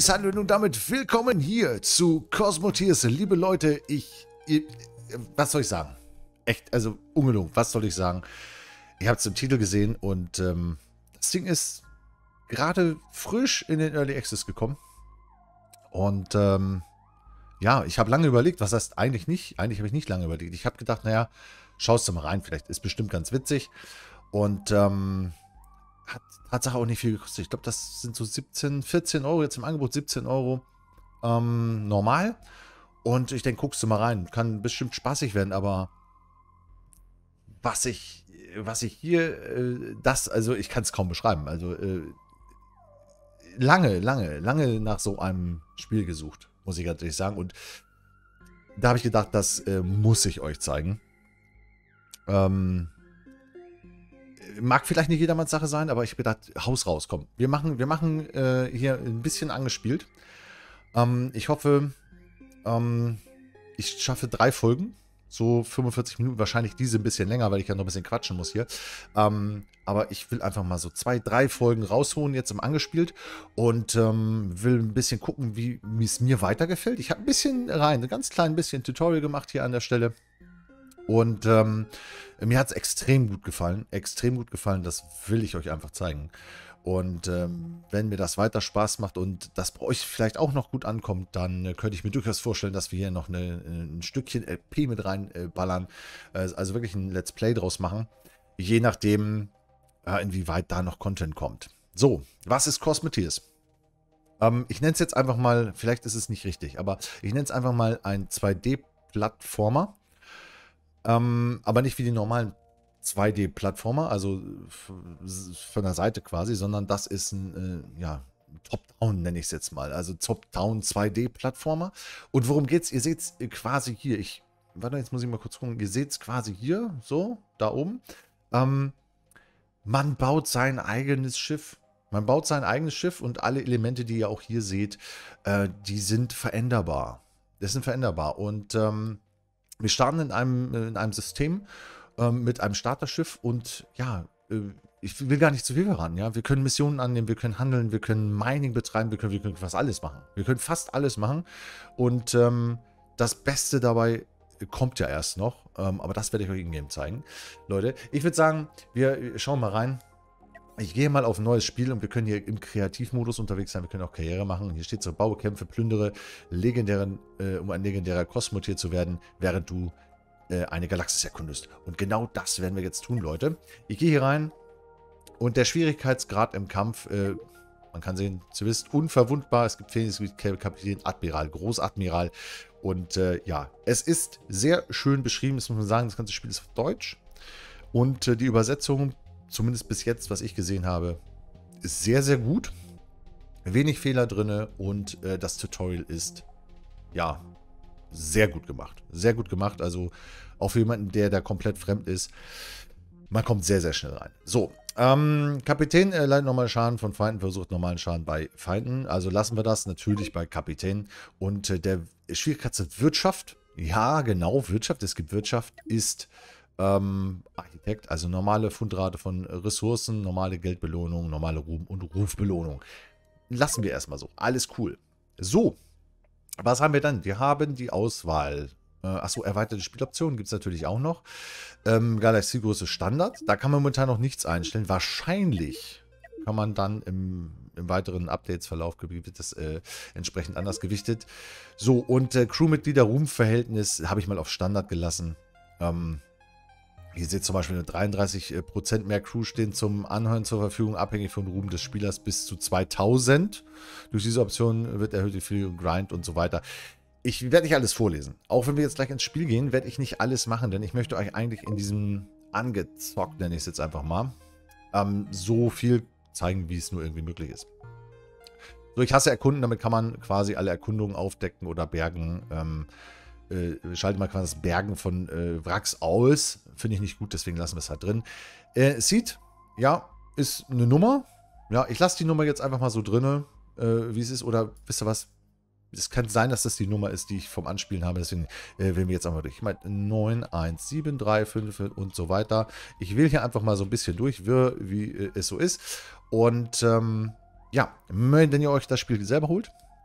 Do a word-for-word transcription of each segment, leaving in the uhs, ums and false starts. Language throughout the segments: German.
Peace, hallo und damit willkommen hier zu Cosmoteers. Liebe Leute, ich, ich, was soll ich sagen? Echt, also ungelogen, was soll ich sagen? Ihr habt es im Titel gesehen und ähm, das Ding ist gerade frisch in den Early Access gekommen. Und ähm, ja, ich habe lange überlegt, was heißt eigentlich nicht? Eigentlich habe ich nicht lange überlegt. Ich habe gedacht, naja, schaust du mal rein, vielleicht ist bestimmt ganz witzig. Und ähm, hat Tatsache auch nicht viel gekostet. Ich glaube, das sind so siebzehn, vierzehn Euro, jetzt im Angebot siebzehn Euro ähm, normal. Und ich denke, guckst du mal rein. Kann bestimmt spaßig werden, aber was ich, was ich hier, äh, das, also ich kann es kaum beschreiben. Also äh, lange, lange, lange nach so einem Spiel gesucht, muss ich ganz ehrlich sagen. Und da habe ich gedacht, das äh, muss ich euch zeigen. Ähm, Mag vielleicht nicht jedermanns Sache sein, aber ich habe gedacht, Haus raus, komm. Wir machen, wir machen äh, hier ein bisschen angespielt. Ähm, ich hoffe, ähm, ich schaffe drei Folgen. So fünfundvierzig Minuten, wahrscheinlich diese ein bisschen länger, weil ich ja noch ein bisschen quatschen muss hier. Ähm, aber ich will einfach mal so zwei, drei Folgen rausholen, jetzt im Angespielt. Und ähm, will ein bisschen gucken, wie es mir weitergefällt. Ich habe ein bisschen rein, ein ganz klein bisschen Tutorial gemacht hier an der Stelle. Und ähm, mir hat es extrem gut gefallen. Extrem gut gefallen. Das will ich euch einfach zeigen. Und ähm, wenn mir das weiter Spaß macht und das bei euch vielleicht auch noch gut ankommt, dann äh, könnte ich mir durchaus vorstellen, dass wir hier noch eine, ein Stückchen L P mit reinballern. Äh, also wirklich ein Let's Play draus machen. Je nachdem, äh, inwieweit da noch Content kommt. So, was ist Cosmoteers? Ähm, ich nenne es jetzt einfach mal, vielleicht ist es nicht richtig, aber ich nenne es einfach mal ein zwei D-Plattformer. Ähm, aber nicht wie die normalen zwei D-Plattformer, also von der Seite quasi, sondern das ist ein, äh, ja, Top-Down nenne ich es jetzt mal. Also Top-Down zwei D-Plattformer. Und worum geht's? Ihr seht es quasi hier. Ich, warte, jetzt muss ich mal kurz gucken. Ihr seht es quasi hier, so, da oben. Ähm, man baut sein eigenes Schiff. Man baut sein eigenes Schiff und alle Elemente, die ihr auch hier seht, äh, die sind veränderbar. Das sind veränderbar. Und ähm, wir starten in einem, in einem System ähm, mit einem Starterschiff und ja, äh, ich will gar nicht zu viel verraten, ja. Wir können Missionen annehmen, wir können handeln, wir können Mining betreiben, wir können, wir können fast alles machen. Wir können fast alles machen und ähm, das Beste dabei kommt ja erst noch, ähm, aber das werde ich euch in-game zeigen. Leute, ich würde sagen, wir schauen mal rein. Ich gehe mal auf ein neues Spiel und wir können hier im Kreativmodus unterwegs sein. Wir können auch Karriere machen. Hier steht so, baue Kämpfe, plündere, legendären, äh, um ein legendärer Kosmotier zu werden, während du äh, eine Galaxis erkundest. Und genau das werden wir jetzt tun, Leute. Ich gehe hier rein und der Schwierigkeitsgrad im Kampf, äh, man kann sehen, du bist unverwundbar. Es gibt Phoenix, Kapitän, Admiral, Großadmiral. Und äh, ja, es ist sehr schön beschrieben. Das muss man sagen, das ganze Spiel ist auf Deutsch. Und äh, die Übersetzung, zumindest bis jetzt, was ich gesehen habe, ist sehr, sehr gut. Wenig Fehler drin und äh, das Tutorial ist, ja, sehr gut gemacht. Sehr gut gemacht, also auch für jemanden, der da komplett fremd ist. Man kommt sehr, sehr schnell rein. So, ähm, Kapitän äh, leitet normalen Schaden von Feinden, versucht normalen Schaden bei Feinden. Also lassen wir das natürlich bei Kapitän. Und äh, der Schwierigkeitsgrad Wirtschaft, ja, genau, Wirtschaft, es gibt Wirtschaft, ist Ähm, Architekt, also normale Fundrate von Ressourcen, normale Geldbelohnung, normale Ruhm- und Rufbelohnung. Lassen wir erstmal so. Alles cool. So, was haben wir dann? Wir haben die Auswahl. Äh, achso, erweiterte Spieloptionen gibt es natürlich auch noch. Ähm, Galaxiegröße Standard. Da kann man momentan noch nichts einstellen. Wahrscheinlich kann man dann im, im weiteren Updatesverlauf wird das äh, entsprechend anders gewichtet. So, und äh, Crewmitglieder-Ruhmverhältnis habe ich mal auf Standard gelassen. Ähm, Hier seht zum Beispiel dreiunddreißig Prozent mehr Crew stehen zum Anhören zur Verfügung, abhängig vom Ruhm des Spielers bis zu zweitausend. Durch diese Option wird erhöht die Fähigkeit, Grind und so weiter. Ich werde nicht alles vorlesen. Auch wenn wir jetzt gleich ins Spiel gehen, werde ich nicht alles machen, denn ich möchte euch eigentlich in diesem angezockt, nenne ich es jetzt einfach mal, ähm, so viel zeigen, wie es nur irgendwie möglich ist. So, ich hasse Erkunden, damit kann man quasi alle Erkundungen aufdecken oder bergen. Ähm, Äh, schalte mal quasi das Bergen von äh, Wracks aus. Finde ich nicht gut, deswegen lassen wir es halt drin. Äh, Seed, ja, ist eine Nummer. Ja, ich lasse die Nummer jetzt einfach mal so drin, äh, wie es ist. Oder wisst ihr was? Es kann sein, dass das die Nummer ist, die ich vom Anspielen habe. Deswegen äh, wählen wir jetzt einfach durch. Ich meine neun, eins, sieben, drei, fünf und so weiter. Ich wähle hier einfach mal so ein bisschen durch, wie, wie äh, es so ist. Und ähm, ja, wenn ihr euch das Spiel selber holt,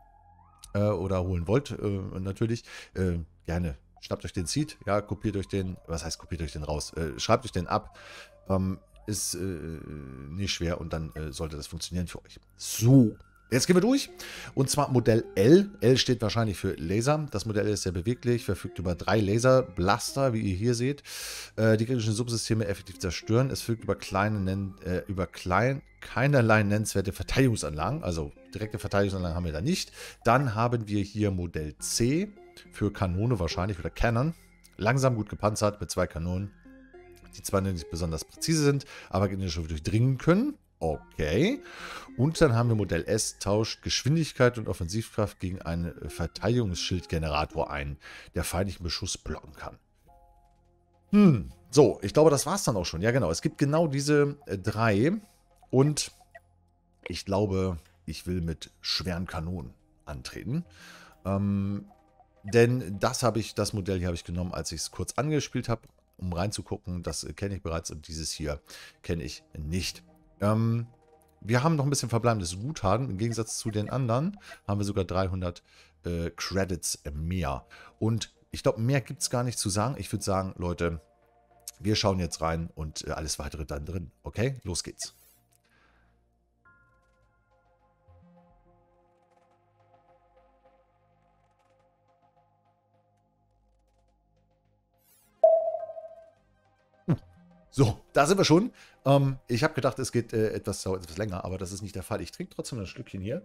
äh, oder holen wollt, äh, natürlich, äh, gerne schnappt euch den Seed, ja, kopiert euch den, was heißt kopiert euch den raus, äh, schreibt euch den ab, ähm, ist äh, nicht schwer und dann äh, sollte das funktionieren für euch. So, jetzt gehen wir durch. Und zwar Modell L. L steht wahrscheinlich für Laser. Das Modell ist sehr beweglich, verfügt über drei Laserblaster, wie ihr hier seht. Äh, die kritischen Subsysteme effektiv zerstören. Es verfügt über, kleine, äh, über klein, keinerlei nennenswerte Verteidigungsanlagen. Also direkte Verteidigungsanlagen haben wir da nicht. Dann haben wir hier Modell C für Kanone wahrscheinlich oder Cannon. Langsam gut gepanzert mit zwei Kanonen, die zwar nicht besonders präzise sind, aber Gegnerschiffe durchdringen können. Okay. Und dann haben wir Modell S, tauscht Geschwindigkeit und Offensivkraft gegen einen Verteidigungsschildgenerator ein, der feindlichen Beschuss blocken kann. Hm, so, ich glaube, das war es dann auch schon. Ja, genau. Es gibt genau diese äh, drei. Und ich glaube, ich will mit schweren Kanonen antreten. Ähm, denn das habe ich, das Modell hier habe ich genommen, als ich es kurz angespielt habe, um reinzugucken. Das kenne ich bereits und dieses hier kenne ich nicht. Ähm, wir haben noch ein bisschen verbleibendes Guthaben. Im Gegensatz zu den anderen haben wir sogar dreihundert äh, Credits mehr. Und ich glaube, mehr gibt es gar nicht zu sagen. Ich würde sagen, Leute, wir schauen jetzt rein und äh, alles weitere dann drin. Okay, los geht's. So, da sind wir schon. Ähm, ich habe gedacht, es geht äh, etwas, etwas länger, aber das ist nicht der Fall. Ich trinke trotzdem ein Stückchen hier.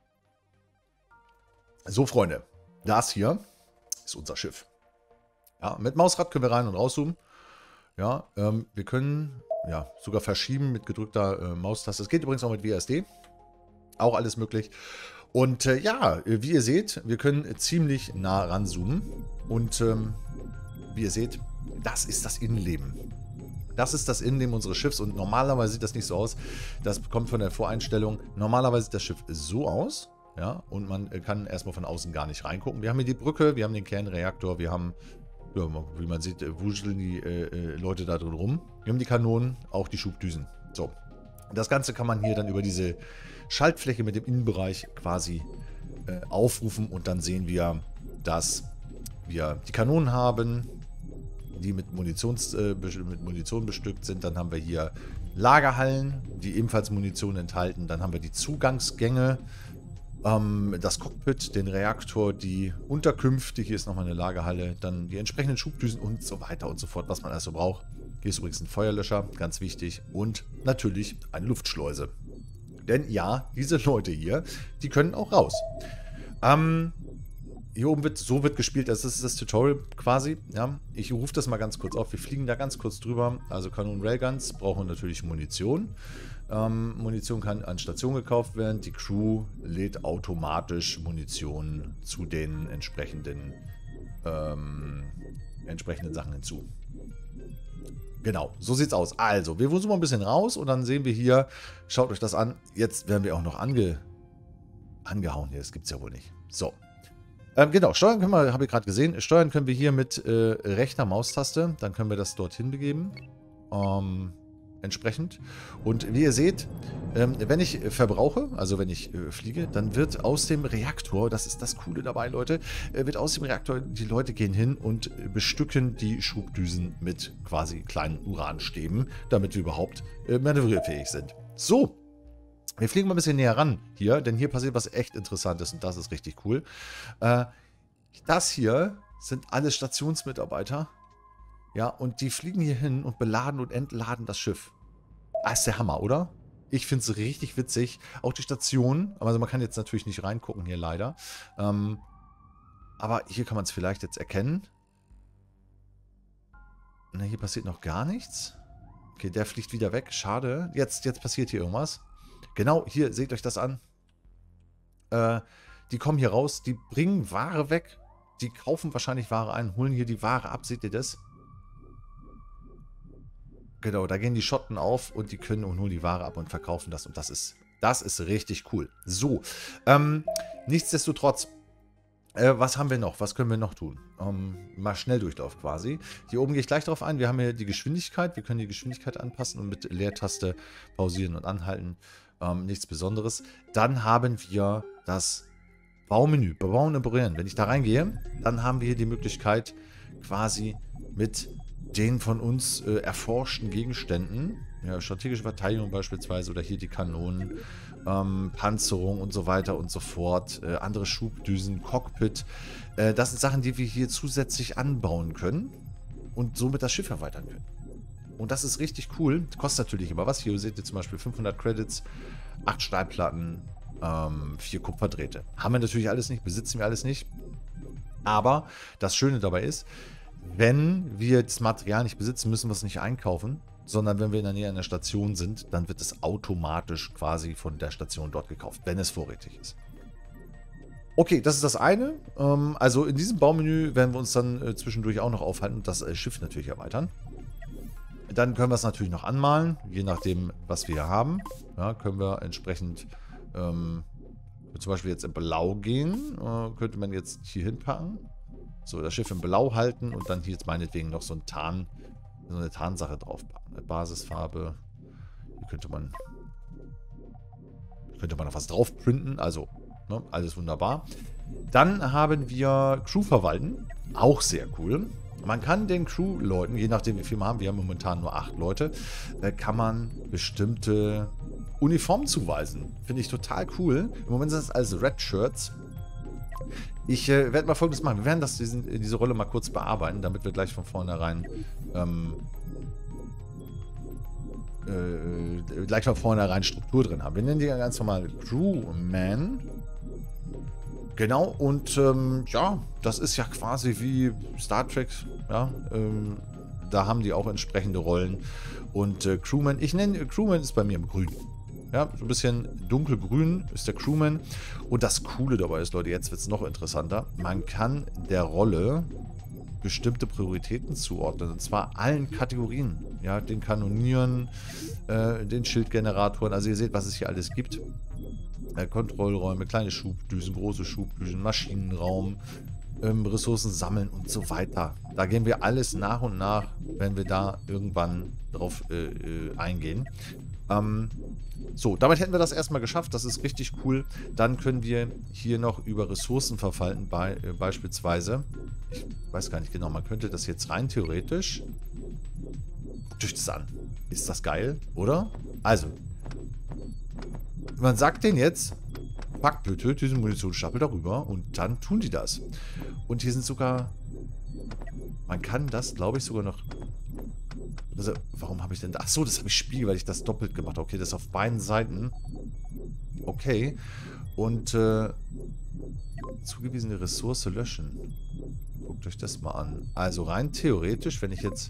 So, Freunde, das hier ist unser Schiff. Ja, mit Mausrad können wir rein und rauszoomen. Ja, ähm, wir können ja sogar verschieben mit gedrückter äh, Maustaste. Es geht übrigens auch mit W A S D. Auch alles möglich. Und äh, ja, wie ihr seht, wir können ziemlich nah ranzoomen. Und ähm, wie ihr seht, das ist das Innenleben. Das ist das Innenleben unseres Schiffs und normalerweise sieht das nicht so aus. Das kommt von der Voreinstellung. Normalerweise sieht das Schiff so aus. Ja, und man kann erstmal von außen gar nicht reingucken. Wir haben hier die Brücke, wir haben den Kernreaktor, wir haben, ja, wie man sieht, wuscheln die äh, Leute da drin rum. Wir haben die Kanonen, auch die Schubdüsen. So, das Ganze kann man hier dann über diese Schaltfläche mit dem Innenbereich quasi äh, aufrufen und dann sehen wir, dass wir die Kanonen haben, die mit, Munitions, äh, mit Munition bestückt sind. Dann haben wir hier Lagerhallen, die ebenfalls Munition enthalten. Dann haben wir die Zugangsgänge, ähm, das Cockpit, den Reaktor, die Unterkünfte. Hier ist nochmal eine Lagerhalle. Dann die entsprechenden Schubdüsen und so weiter und so fort, was man also braucht. Hier ist übrigens ein Feuerlöscher, ganz wichtig. Und natürlich eine Luftschleuse. Denn ja, diese Leute hier, die können auch raus. Ähm... Hier oben wird, so wird gespielt, das ist das Tutorial quasi. Ja, ich rufe das mal ganz kurz auf. Wir fliegen da ganz kurz drüber. Also Kanonen Railguns brauchen natürlich Munition. Ähm, Munition kann an Station gekauft werden. Die Crew lädt automatisch Munition zu den entsprechenden, ähm, entsprechenden Sachen hinzu. Genau, so sieht's aus. Also, wir zoomen mal ein bisschen raus und dann sehen wir hier, schaut euch das an. Jetzt werden wir auch noch ange, angehauen hier. Das gibt's ja wohl nicht. So. Ähm, genau, steuern können wir, habe ich gerade gesehen, steuern können wir hier mit äh, rechter Maustaste, dann können wir das dorthin begeben, ähm, entsprechend. Und wie ihr seht, ähm, wenn ich verbrauche, also wenn ich äh, fliege, dann wird aus dem Reaktor, das ist das Coole dabei, Leute, äh, wird aus dem Reaktor, die Leute gehen hin und bestücken die Schubdüsen mit quasi kleinen Uranstäben, damit wir überhaupt äh, manövrierfähig sind. So. Wir fliegen mal ein bisschen näher ran hier, denn hier passiert was echt Interessantes und das ist richtig cool. Äh, das hier sind alle Stationsmitarbeiter. Ja, und die fliegen hier hin und beladen und entladen das Schiff. Ah, ist der Hammer, oder? Ich finde es richtig witzig. Auch die Station, also man kann jetzt natürlich nicht reingucken hier leider. Ähm, aber hier kann man es vielleicht jetzt erkennen. Na, hier passiert noch gar nichts. Okay, der fliegt wieder weg. Schade. Jetzt, jetzt passiert hier irgendwas. Genau, hier, seht euch das an. Äh, die kommen hier raus, die bringen Ware weg. Die kaufen wahrscheinlich Ware ein, holen hier die Ware ab, seht ihr das? Genau, da gehen die Schotten auf und die können und holen die Ware ab und verkaufen das. Und das ist, das ist richtig cool. So, ähm, nichtsdestotrotz, äh, was haben wir noch? Was können wir noch tun? Ähm, mal Schnelldurchlauf quasi. Hier oben gehe ich gleich drauf ein. Wir haben hier die Geschwindigkeit. Wir können die Geschwindigkeit anpassen und mit Leertaste pausieren und anhalten. Ähm, nichts Besonderes. Dann haben wir das Baumenü, bebauen und reparieren. Wenn ich da reingehe, dann haben wir hier die Möglichkeit, quasi mit den von uns äh, erforschten Gegenständen, ja, strategische Verteidigung beispielsweise oder hier die Kanonen, ähm, Panzerung und so weiter und so fort, äh, andere Schubdüsen, Cockpit, äh, das sind Sachen, die wir hier zusätzlich anbauen können und somit das Schiff erweitern können. Und das ist richtig cool. Kostet natürlich immer was. Hier seht ihr zum Beispiel fünfhundert Credits, acht Stahlplatten, ähm, vier Kupferdrähte. Haben wir natürlich alles nicht, besitzen wir alles nicht. Aber das Schöne dabei ist, wenn wir das Material nicht besitzen, müssen wir es nicht einkaufen, sondern wenn wir in der Nähe einer Station sind, dann wird es automatisch quasi von der Station dort gekauft, wenn es vorrätig ist. Okay, das ist das eine. Ähm, also in diesem Baumenü werden wir uns dann äh, zwischendurch auch noch aufhalten und das äh, Schiff natürlich erweitern. Dann können wir es natürlich noch anmalen, je nachdem, was wir hier haben. Ja, können wir entsprechend ähm, zum Beispiel jetzt in Blau gehen. Äh, könnte man jetzt hier hinpacken. So, das Schiff in Blau halten und dann hier jetzt meinetwegen noch so, ein Tarn, so eine Tarnsache draufpacken. Basisfarbe. Hier könnte man, könnte man noch was drauf printen. Also, ne, alles wunderbar. Dann haben wir Crew verwalten. Auch sehr cool. Man kann den Crew-Leuten, je nachdem wie viel wir haben, wir haben momentan nur acht Leute, äh, kann man bestimmte Uniformen zuweisen. Finde ich total cool. Im Moment sind es also Red Shirts. Ich äh, werde mal Folgendes machen. Wir werden das, diesen, diese Rolle mal kurz bearbeiten, damit wir gleich von vornherein ähm, äh, gleich von vornherein Struktur drin haben. Wir nennen die ganz normal Crewman. Genau, und ähm, ja, das ist ja quasi wie Star Trek, ja, ähm, da haben die auch entsprechende Rollen. Und äh, Crewman, ich nenne, Crewman ist bei mir im Grün. Ja, so ein bisschen dunkelgrün ist der Crewman. Und das Coole dabei ist, Leute, jetzt wird es noch interessanter. Man kann der Rolle bestimmte Prioritäten zuordnen. Und zwar allen Kategorien. Ja, den Kanonieren, äh, den Schildgeneratoren. Also ihr seht, was es hier alles gibt. Äh, Kontrollräume, kleine Schubdüsen, große Schubdüsen, Maschinenraum, ähm, Ressourcen sammeln und so weiter. Da gehen wir alles nach und nach, wenn wir da irgendwann drauf äh, äh, eingehen. Ähm, so, damit hätten wir das erstmal geschafft. Das ist richtig cool. Dann können wir hier noch über Ressourcen verwalten, bei, äh, beispielsweise. Ich weiß gar nicht genau, man könnte das jetzt rein theoretisch. Guckt euch das an. Ist das geil, oder? Also, man sagt denen jetzt, packt bitte diesen Munitionsstapel darüber und dann tun die das. Und hier sind sogar, man kann das, glaube ich, sogar noch, also, warum habe ich denn da, achso, das habe ich Spiegel, weil ich das doppelt gemacht habe. Okay, das auf beiden Seiten. Okay. Und äh, zugewiesene Ressource löschen. Guckt euch das mal an. Also rein theoretisch, wenn ich jetzt...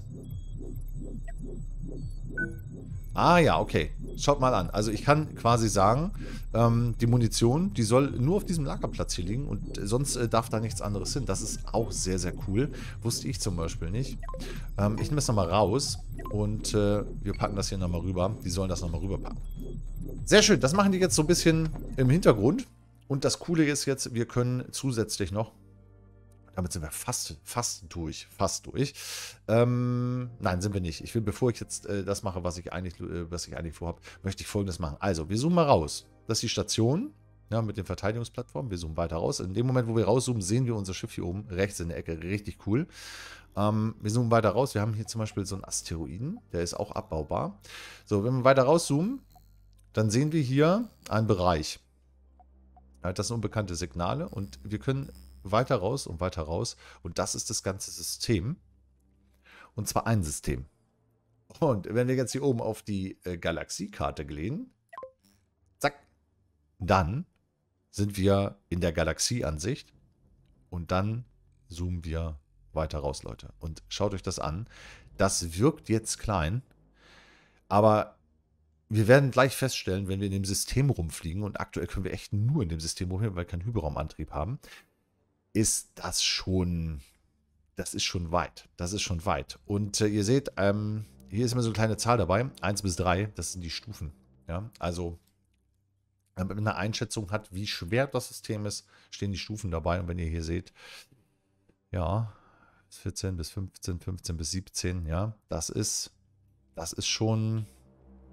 Ah ja, okay. Schaut mal an. Also ich kann quasi sagen, ähm, die Munition, die soll nur auf diesem Lagerplatz hier liegen und sonst äh, darf da nichts anderes hin. Das ist auch sehr, sehr cool. Wusste ich zum Beispiel nicht. Ähm, ich nehme das nochmal raus und äh, wir packen das hier nochmal rüber. Die sollen das nochmal rüberpacken. Sehr schön. Das machen die jetzt so ein bisschen im Hintergrund. Und das Coole ist jetzt, wir können zusätzlich noch... Damit sind wir fast, fast durch. Fast durch. Ähm, nein, sind wir nicht. Ich will, bevor ich jetzt äh, das mache, was ich eigentlich, äh, was ich eigentlich vorhabe, möchte ich Folgendes machen. Also, wir zoomen mal raus. Das ist die Station, ja, mit den Verteidigungsplattformen. Wir zoomen weiter raus. In dem Moment, wo wir rauszoomen, sehen wir unser Schiff hier oben, rechts in der Ecke. Richtig cool. Ähm, wir zoomen weiter raus. Wir haben hier zum Beispiel so einen Asteroiden. Der ist auch abbaubar. So, wenn wir weiter rauszoomen, dann sehen wir hier einen Bereich. Ja, das sind unbekannte Signale und wir können weiter raus und weiter raus. Und das ist das ganze System. Und zwar ein System. Und wenn wir jetzt hier oben auf die äh, Galaxiekarte gehen, zack, dann sind wir in der Galaxieansicht und dann zoomen wir weiter raus, Leute. Und schaut euch das an. Das wirkt jetzt klein, aber wir werden gleich feststellen, wenn wir in dem System rumfliegen, und aktuell können wir echt nur in dem System rumfliegen, weil wir keinen Hyperraumantrieb haben, ist das schon, das ist schon weit. Das ist schon weit. Und äh, ihr seht, ähm, hier ist immer so eine kleine Zahl dabei, eins bis drei, das sind die Stufen. Ja, also, wenn man eine Einschätzung hat, wie schwer das System ist, stehen die Stufen dabei. Und wenn ihr hier seht, ja, vierzehn bis fünfzehn, fünfzehn bis siebzehn, ja, das ist, das ist schon,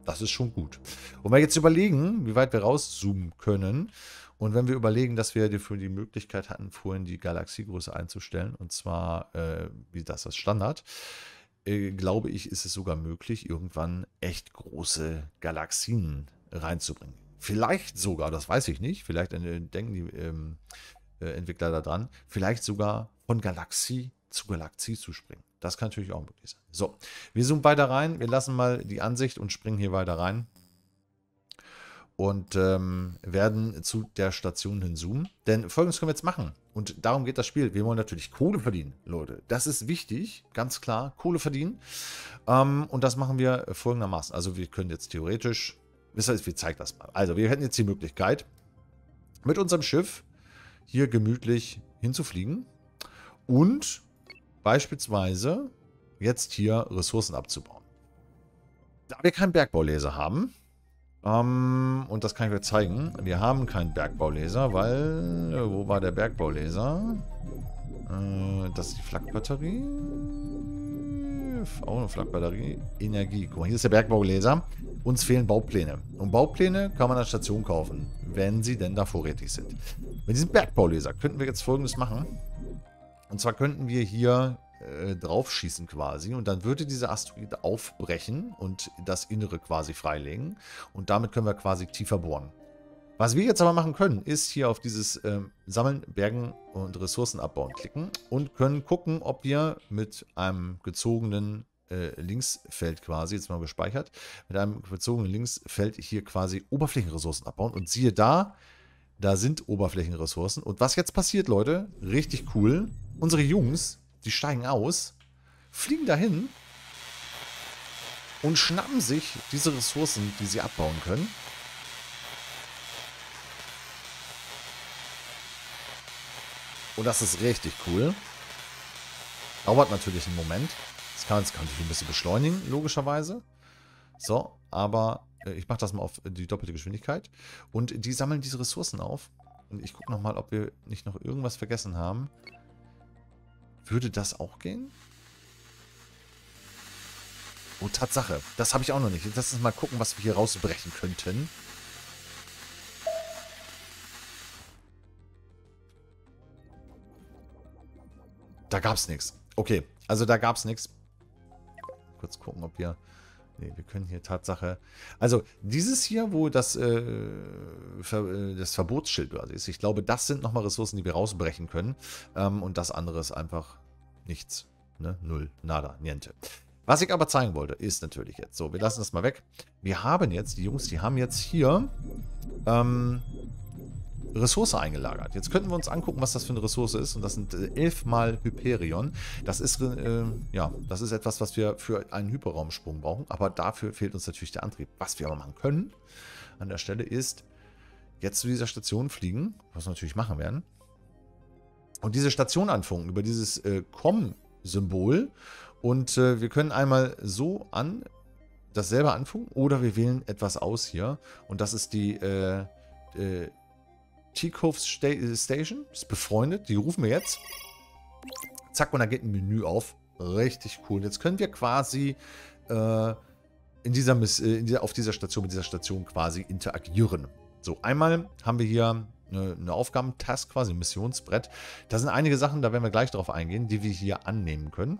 Das ist schon gut. Und wenn wir jetzt überlegen, wie weit wir rauszoomen können, und wenn wir überlegen, dass wir dafür die Möglichkeit hatten, vorhin die Galaxiegröße einzustellen, und zwar, äh, wie das ist Standard, äh, glaube ich, ist es sogar möglich, irgendwann echt große Galaxien reinzubringen. Vielleicht sogar, das weiß ich nicht, vielleicht äh, denken die ähm, äh, Entwickler daran, vielleicht sogar von Galaxie zu Galaxie zu springen. Das kann natürlich auch möglich sein. So, wir zoomen weiter rein. Wir lassen mal die Ansicht und springen hier weiter rein. Und ähm, werden zu der Station hinzoomen. Denn Folgendes können wir jetzt machen. Und darum geht das Spiel. Wir wollen natürlich Kohle verdienen, Leute. Das ist wichtig, ganz klar. Kohle verdienen. Ähm, und das machen wir folgendermaßen. Also wir können jetzt theoretisch, wisst ihr, wir zeigen das mal. Also wir hätten jetzt die Möglichkeit, mit unserem Schiff hier gemütlich hinzufliegen und beispielsweise jetzt hier Ressourcen abzubauen. Da wir keinen Bergbaulaser haben, ähm, und das kann ich euch zeigen, wir haben keinen Bergbaulaser, weil, äh, wo war der Bergbaulaser? Äh, das ist die Flakbatterie. Auch eine Flakbatterie. Energie. Guck mal, hier ist der Bergbaulaser. Uns fehlen Baupläne. Und Baupläne kann man an der Station kaufen, wenn sie denn da vorrätig sind. Mit diesem Bergbaulaser könnten wir jetzt Folgendes machen. Und zwar könnten wir hier äh, drauf schießen quasi und dann würde dieser Asteroid aufbrechen und das Innere quasi freilegen und damit können wir quasi tiefer bohren. Was wir jetzt aber machen können, ist hier auf dieses äh, Sammeln, Bergen und Ressourcen abbauen klicken und können gucken, ob wir mit einem gezogenen äh, Linksfeld quasi, jetzt mal gespeichert, mit einem gezogenen Linksfeld hier quasi Oberflächenressourcen abbauen und siehe da, da sind Oberflächenressourcen. Und was jetzt passiert, Leute, richtig cool. Unsere Jungs, die steigen aus, fliegen dahin und schnappen sich diese Ressourcen, die sie abbauen können. Und das ist richtig cool. Dauert natürlich einen Moment. Das kann, das kann sich ein bisschen beschleunigen, logischerweise. So, aber ich mache das mal auf die doppelte Geschwindigkeit. Und die sammeln diese Ressourcen auf. Und ich gucke nochmal, ob wir nicht noch irgendwas vergessen haben. Würde das auch gehen? Oh, Tatsache. Das habe ich auch noch nicht. Lass uns mal gucken, was wir hier rausbrechen könnten. Da gab es nichts. Okay, also da gab es nichts. Kurz gucken, ob wir... Nee, wir können hier Tatsache... Also, dieses hier, wo das, äh, Ver, das Verbotsschild quasi ist, ich glaube, das sind nochmal Ressourcen, die wir rausbrechen können. Ähm, und das andere ist einfach nichts. Ne? Null, nada, niente. Was ich aber zeigen wollte, ist natürlich jetzt so, wir lassen das mal weg. Wir haben jetzt, die Jungs, die haben jetzt hier ähm, Ressource eingelagert. Jetzt könnten wir uns angucken, was das für eine Ressource ist. Und das sind äh, elfmal Hyperion. Das ist, äh, ja, das ist etwas, was wir für einen Hyperraumsprung brauchen. Aber dafür fehlt uns natürlich der Antrieb. Was wir aber machen können an der Stelle ist, jetzt zu dieser Station fliegen, was wir natürlich machen werden. Und diese Station anfunken über dieses äh, Com-Symbol. Und äh, wir können einmal so an das selber anfunken oder wir wählen etwas aus hier. Und das ist die äh, äh, T-Cove Station, ist befreundet, die rufen wir jetzt. Zack, und da geht ein Menü auf. Richtig cool. Jetzt können wir quasi äh, in dieser, in dieser, auf dieser Station, mit dieser Station quasi interagieren. So, einmal haben wir hier eine, eine Aufgabentask, quasi ein Missionsbrett. Da sind einige Sachen, da werden wir gleich drauf eingehen, die wir hier annehmen können.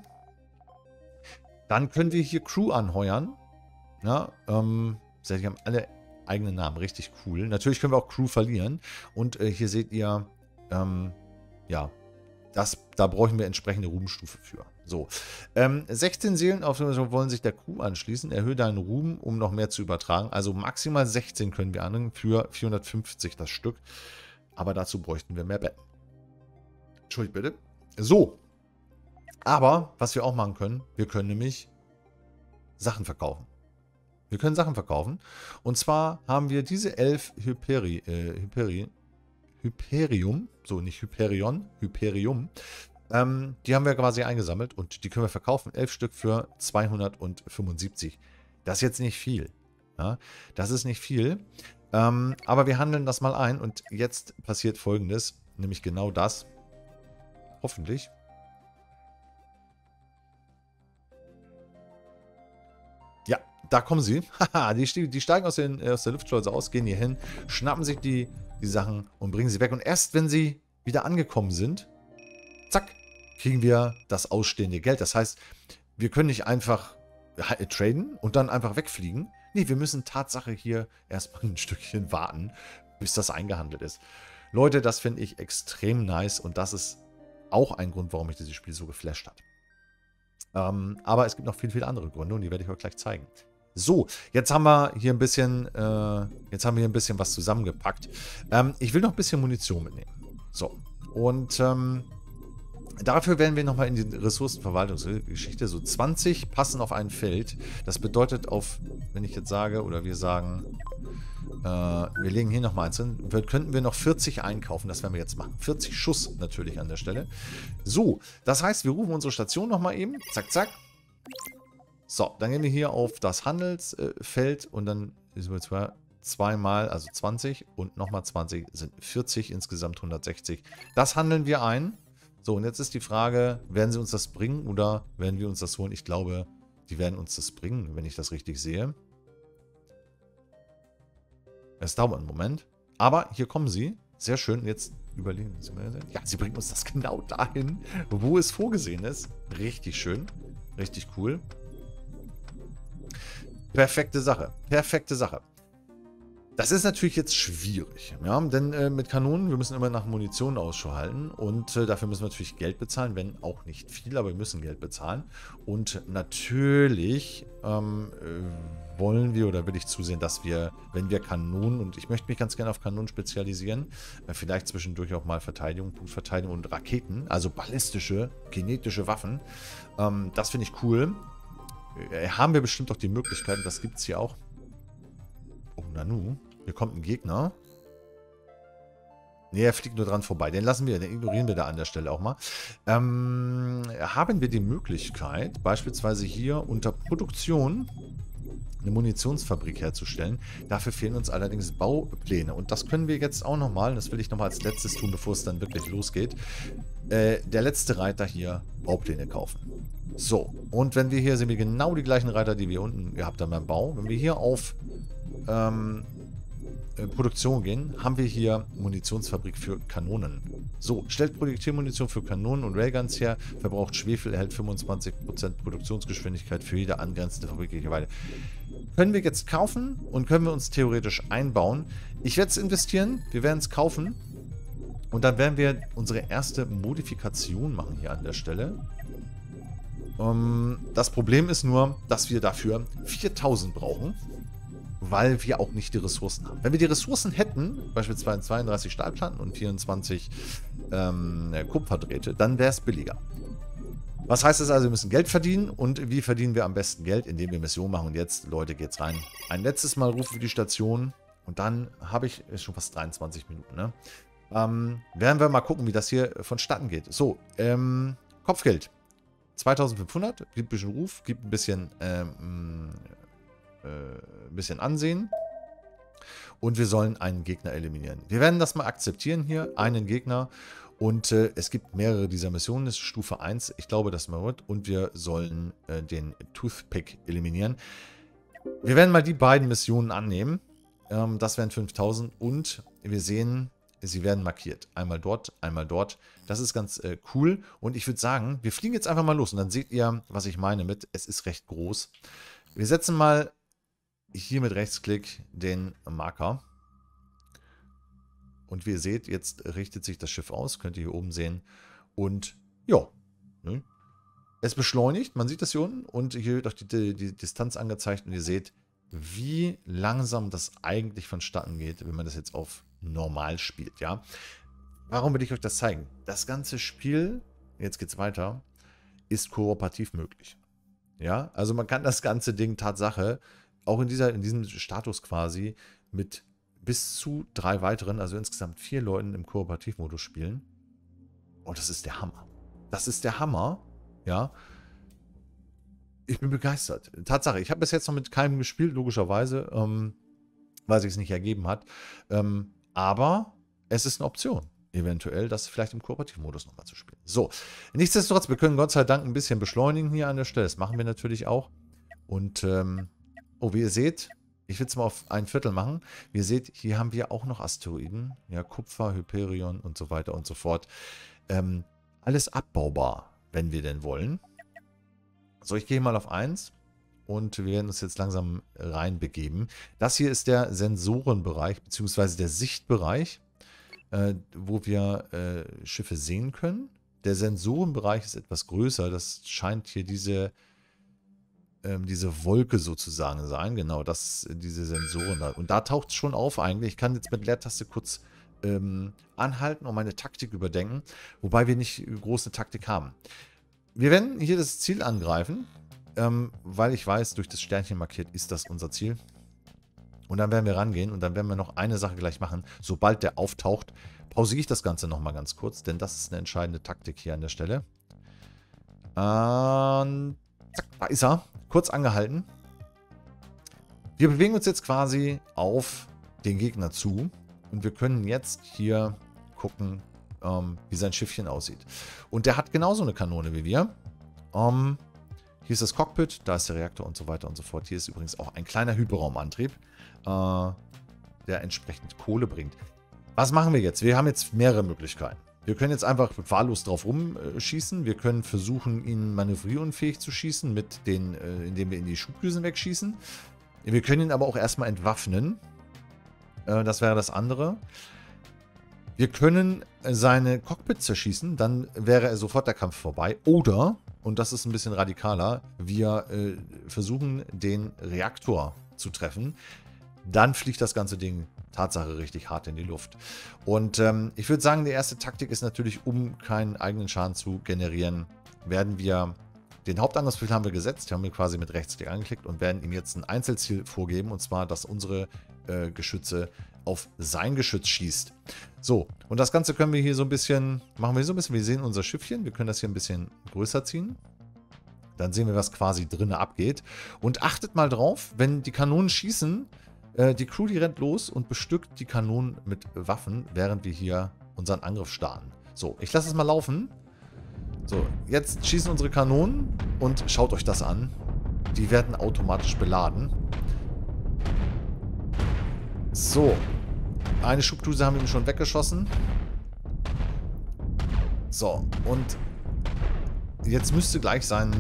Dann können wir hier Crew anheuern. Ja, ähm, die haben alle eigenen Namen, richtig cool. Natürlich können wir auch Crew verlieren. Und äh, hier seht ihr, ähm, ja, das, da brauchen wir entsprechende Ruhmstufe für. So, ähm, sechzehn Seelen auf wollen sich der Crew anschließen. Erhöhe deinen Ruhm, um noch mehr zu übertragen. Also maximal sechzehn können wir annehmen für vierhundertfünfzig das Stück. Aber dazu bräuchten wir mehr Betten. Entschuldigt bitte. So. Aber, was wir auch machen können, wir können nämlich Sachen verkaufen. Wir können Sachen verkaufen. Und zwar haben wir diese elf Hyperi, äh, Hyperi, Hyperium, so nicht Hyperion, Hyperium, ähm, die haben wir quasi eingesammelt und die können wir verkaufen. elf Stück für zweihundertfünfundsiebzig. Das ist jetzt nicht viel. Ja? Das ist nicht viel. Ähm, aber wir handeln das mal ein und jetzt passiert Folgendes, nämlich genau das. Hoffentlich. Ja, da kommen sie. Haha, die, die steigen aus, den, aus der Luftschleuse aus, gehen hier hin, schnappen sich die, die Sachen und bringen sie weg. Und erst wenn sie wieder angekommen sind, zack, kriegen wir das ausstehende Geld. Das heißt, wir können nicht einfach traden und dann einfach wegfliegen. Nee, wir müssen Tatsache hier erstmal ein Stückchen warten, bis das eingehandelt ist. Leute, das finde ich extrem nice und das ist auch ein Grund, warum mich dieses Spiel so geflasht hat. Ähm, aber es gibt noch viele, viele andere Gründe und die werde ich euch gleich zeigen. So, jetzt haben wir hier ein bisschen, äh, jetzt haben wir hier ein bisschen was zusammengepackt. Ähm, ich will noch ein bisschen Munition mitnehmen. So, und ähm, dafür werden wir nochmal in die Ressourcenverwaltungsgeschichte, so zwanzig passen auf ein Feld. Das bedeutet auf, wenn ich jetzt sage, oder wir sagen, äh, wir legen hier nochmal eins hin, könnten wir noch vierzig einkaufen, das werden wir jetzt machen. vierzig Schuss natürlich an der Stelle. So, das heißt, wir rufen unsere Station nochmal eben, zack, zack. So, dann gehen wir hier auf das Handelsfeld und dann ist es zwar zweimal, also zwanzig und nochmal zwanzig sind vierzig, insgesamt hundertsechzig. Das handeln wir ein. So, und jetzt ist die Frage, werden sie uns das bringen oder werden wir uns das holen? Ich glaube, die werden uns das bringen, wenn ich das richtig sehe. Es dauert einen Moment. Aber hier kommen sie. Sehr schön. Jetzt überlegen Sie mal. Ja, sie bringen uns das genau dahin, wo es vorgesehen ist. Richtig schön. Richtig cool. Perfekte Sache. Perfekte Sache. Das ist natürlich jetzt schwierig, ja, denn äh, mit Kanonen, wir müssen immer nach Munition Ausschau halten und äh, dafür müssen wir natürlich Geld bezahlen, wenn auch nicht viel, aber wir müssen Geld bezahlen. Und natürlich ähm, äh, wollen wir oder will ich zusehen, dass wir, wenn wir Kanonen, und ich möchte mich ganz gerne auf Kanonen spezialisieren, äh, vielleicht zwischendurch auch mal Verteidigung, Punktverteidigung und Raketen, also ballistische, kinetische Waffen. Ähm, das finde ich cool. Äh, haben wir bestimmt auch die Möglichkeiten, das gibt es hier auch. Oh, Nanu. Hier kommt ein Gegner. Ne, er fliegt nur dran vorbei. Den lassen wir, den ignorieren wir da an der Stelle auch mal. Ähm, haben wir die Möglichkeit, beispielsweise hier unter Produktion eine Munitionsfabrik herzustellen. Dafür fehlen uns allerdings Baupläne. Und das können wir jetzt auch nochmal, das will ich nochmal als letztes tun, bevor es dann wirklich losgeht. Äh, der letzte Reiter hier Baupläne kaufen. So, und wenn wir hier sehen wir genau die gleichen Reiter, die wir unten gehabt haben beim Bau. Wenn wir hier auf ähm, Produktion gehen, haben wir hier Munitionsfabrik für Kanonen. So, stellt Projektilmunition für Kanonen und Railguns her, verbraucht Schwefel, erhält fünfundzwanzig Prozent Produktionsgeschwindigkeit für jede angrenzende Fabrik. Können wir jetzt kaufen und können wir uns theoretisch einbauen. Ich werde es investieren, wir werden es kaufen und dann werden wir unsere erste Modifikation machen hier an der Stelle. Um, das Problem ist nur, dass wir dafür viertausend brauchen, weil wir auch nicht die Ressourcen haben. Wenn wir die Ressourcen hätten, beispielsweise zweiunddreißig Stahlplatten und vierundzwanzig ähm, Kupferdrähte, dann wäre es billiger. Was heißt das also? Wir müssen Geld verdienen. Und wie verdienen wir am besten Geld? Indem wir Missionen machen. Und jetzt, Leute, geht's rein. Ein letztes Mal rufen wir die Station. Und dann habe ich schon fast dreiundzwanzig Minuten. Ne? Ähm, werden wir mal gucken, wie das hier vonstatten geht. So, ähm, Kopfgeld. zweitausendfünfhundert. Gibt ein bisschen Ruf. Gibt ein bisschen... Ähm, ein bisschen Ansehen. Und wir sollen einen Gegner eliminieren. Wir werden das mal akzeptieren hier. Einen Gegner. Und äh, es gibt mehrere dieser Missionen. Das ist Stufe eins. Ich glaube, das mal wird. Und wir sollen äh, den Toothpick eliminieren. Wir werden mal die beiden Missionen annehmen. Ähm, das wären fünftausend. Und wir sehen, sie werden markiert. Einmal dort, einmal dort. Das ist ganz äh, cool. Und ich würde sagen, wir fliegen jetzt einfach mal los. Und dann seht ihr, was ich meine mit, es ist recht groß. Wir setzen mal hier mit Rechtsklick den Marker. Und wie ihr seht, jetzt richtet sich das Schiff aus. Könnt ihr hier oben sehen. Und ja, ne? Es beschleunigt. Man sieht das hier unten. Und hier wird auch die, die, die Distanz angezeigt. Und ihr seht, wie langsam das eigentlich vonstatten geht, wenn man das jetzt auf normal spielt. Ja? Warum will ich euch das zeigen? Das ganze Spiel, jetzt geht es weiter, ist kooperativ möglich. Ja, also man kann das ganze Ding Tatsache auch in, dieser, in diesem Status quasi mit bis zu drei weiteren, also insgesamt vier Leuten im Kooperativmodus spielen. Und das ist der Hammer. Das ist der Hammer, ja. Ich bin begeistert. Tatsache, ich habe bis jetzt noch mit keinem gespielt, logischerweise, ähm, weil sich es nicht ergeben hat. Ähm, aber es ist eine Option, eventuell das vielleicht im Kooperativmodus nochmal zu spielen. So, nichtsdestotrotz, wir können Gott sei Dank ein bisschen beschleunigen hier an der Stelle. Das machen wir natürlich auch. Und ähm, Oh, wie ihr seht, ich will es mal auf ein Viertel machen. Wie ihr seht, hier haben wir auch noch Asteroiden. Ja, Kupfer, Hyperion und so weiter und so fort. Ähm, alles abbaubar, wenn wir denn wollen. So, ich gehe mal auf eins. Und wir werden uns jetzt langsam reinbegeben. Das hier ist der Sensorenbereich, beziehungsweise der Sichtbereich, äh, wo wir äh, Schiffe sehen können. Der Sensorenbereich ist etwas größer. Das scheint hier diese, ähm, diese Wolke sozusagen sein. Genau, das diese Sensoren da. Und da taucht es schon auf eigentlich. Ich kann jetzt mit Leertaste kurz ähm, anhalten und meine Taktik überdenken. Wobei wir nicht große Taktik haben. Wir werden hier das Ziel angreifen. Ähm, weil ich weiß, durch das Sternchen markiert ist das unser Ziel. Und dann werden wir rangehen und dann werden wir noch eine Sache gleich machen. Sobald der auftaucht, pausiere ich das Ganze nochmal ganz kurz, denn das ist eine entscheidende Taktik hier an der Stelle. Und zack, da ist er. Kurz angehalten. Wir bewegen uns jetzt quasi auf den Gegner zu und wir können jetzt hier gucken, ähm, wie sein Schiffchen aussieht. Und der hat genauso eine Kanone wie wir. Ähm... Hier ist das Cockpit, da ist der Reaktor und so weiter und so fort. Hier ist übrigens auch ein kleiner Hyperraumantrieb, äh, der entsprechend Kohle bringt. Was machen wir jetzt? Wir haben jetzt mehrere Möglichkeiten. Wir können jetzt einfach wahllos drauf rumschießen. Wir können versuchen, ihn manövrierunfähig zu schießen, mit den, äh, indem wir ihn die Schubdüsen wegschießen. Wir können ihn aber auch erstmal entwaffnen. Äh, das wäre das andere. Wir können seine Cockpit zerschießen, dann wäre sofort der Kampf vorbei. Oder, und das ist ein bisschen radikaler, wir äh, versuchen, den Reaktor zu treffen. Dann fliegt das ganze Ding Tatsache richtig hart in die Luft. Und ähm, ich würde sagen, die erste Taktik ist natürlich, um keinen eigenen Schaden zu generieren, werden wir den Hauptangriffsbefehl haben wir gesetzt, haben wir quasi mit Rechtsklick angeklickt und werden ihm jetzt ein Einzelziel vorgeben, und zwar, dass unsere äh, Geschütze auf sein Geschütz schießt. So, und das Ganze können wir hier so ein bisschen, machen wir so ein bisschen, wir sehen unser Schiffchen, wir können das hier ein bisschen größer ziehen. Dann sehen wir, was quasi drinnen abgeht. Und achtet mal drauf, wenn die Kanonen schießen, äh, die Crew, die rennt los und bestückt die Kanonen mit Waffen, während wir hier unseren Angriff starten. So, ich lasse es mal laufen. So, jetzt schießen unsere Kanonen und schaut euch das an. Die werden automatisch beladen. So, eine Schubdüse haben wir ihm schon weggeschossen. So, und jetzt müsste gleich sein...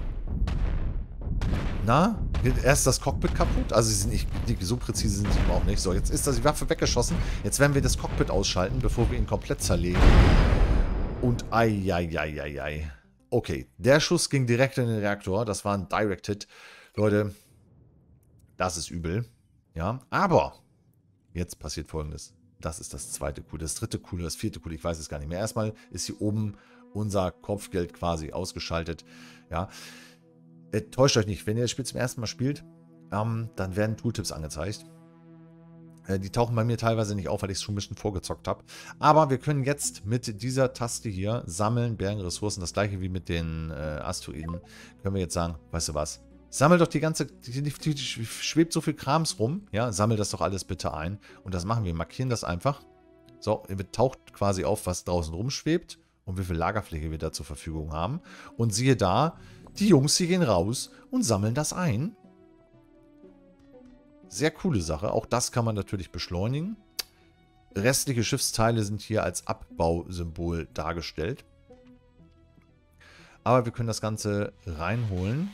Na? Erst das Cockpit kaputt. Also sie sind nicht, so präzise sind sie auch nicht. So, jetzt ist das die Waffe weggeschossen. Jetzt werden wir das Cockpit ausschalten, bevor wir ihn komplett zerlegen. Und ei, ei, ei, ei, ei. Okay, der Schuss ging direkt in den Reaktor. Das war ein Direct Hit. Leute, das ist übel. Ja, aber jetzt passiert Folgendes. Das ist das zweite Coup, das dritte Coup, das vierte Coup, ich weiß es gar nicht mehr. Erstmal ist hier oben unser Kopfgeld quasi ausgeschaltet. Ja, äh, täuscht euch nicht, wenn ihr das Spiel zum ersten Mal spielt, ähm, dann werden Tooltips angezeigt. Äh, die tauchen bei mir teilweise nicht auf, weil ich es schon ein bisschen vorgezockt habe. Aber wir können jetzt mit dieser Taste hier sammeln, bergen, Ressourcen, das gleiche wie mit den äh, Asteroiden, können wir jetzt sagen, weißt du was? Sammel doch die ganze, die, die, die schwebt so viel Krams rum, ja, sammel das doch alles bitte ein. Und das machen wir, markieren das einfach. So, taucht quasi auf, was draußen rumschwebt und wie viel Lagerfläche wir da zur Verfügung haben. Und siehe da, die Jungs, die gehen raus und sammeln das ein. Sehr coole Sache, auch das kann man natürlich beschleunigen. Restliche Schiffsteile sind hier als Abbausymbol dargestellt. Aber wir können das Ganze reinholen.